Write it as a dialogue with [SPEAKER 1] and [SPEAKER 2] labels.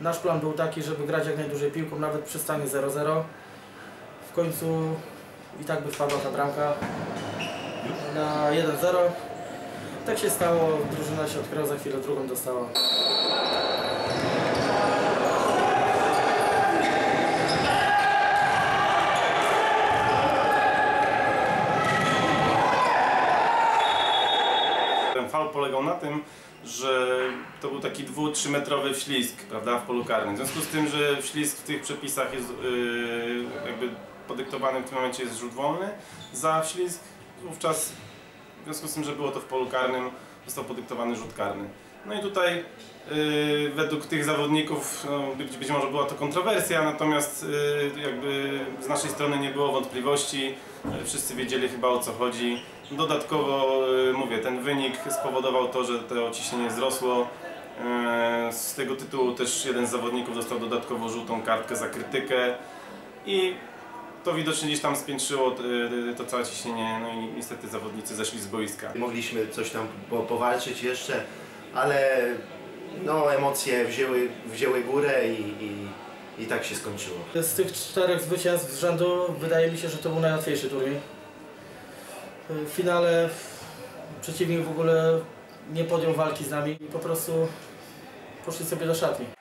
[SPEAKER 1] nasz plan był taki, żeby grać jak najdłużej piłką, nawet przy stanie 0-0. W końcu i tak by wpadła ta bramka na 1-0. Tak się stało, drużyna się odkryła, za chwilę drugą dostała.
[SPEAKER 2] Ten faul polegał na tym, że to był taki 2-3 metrowy wślizg, prawda, w polu karnym. W związku z tym, że wślizg w tych przepisach jest jakby podyktowany w tym momencie jest rzut wolny za wślizg, wówczas w związku z tym, że było to w polu karnym, został podyktowany rzut karny. No i tutaj według tych zawodników być może była to kontrowersja, natomiast jakby z naszej strony nie było wątpliwości, wszyscy wiedzieli chyba o co chodzi. Dodatkowo mówię, ten wynik spowodował to, że to ciśnienie wzrosło. Z tego tytułu też jeden z zawodników dostał dodatkowo żółtą kartkę za krytykę i to widocznie gdzieś tam spiętrzyło to całe ciśnienie, no i niestety zawodnicy zeszli z boiska.
[SPEAKER 3] Mogliśmy coś tam powalczyć jeszcze, ale no, emocje wzięły górę i tak się skończyło.
[SPEAKER 1] Z tych 4 zwycięstw z rzędu wydaje mi się, że to był najłatwiejszy turniej. W finale przeciwnik w ogóle nie podjął walki z nami i po prostu poszli sobie do szatni.